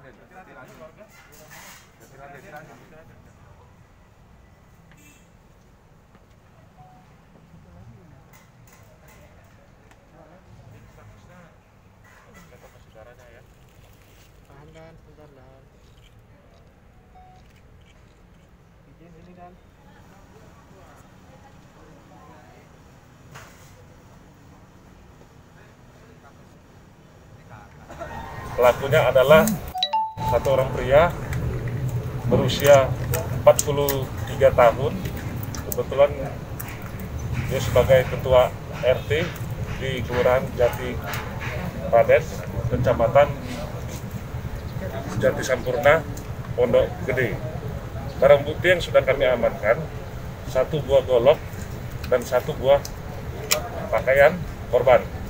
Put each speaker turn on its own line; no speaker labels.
Tahan Dan, sebentar Dan. Izin sini Dan.
Pelakunya adalah satu orang pria berusia 43 tahun. Kebetulan dia sebagai ketua RT di Kelurahan Jati Raden, Kecamatan Jati Sampurna, Pondok Gede. Barang bukti yang sudah kami amankan, 1 buah golok dan 1 buah pakaian korban.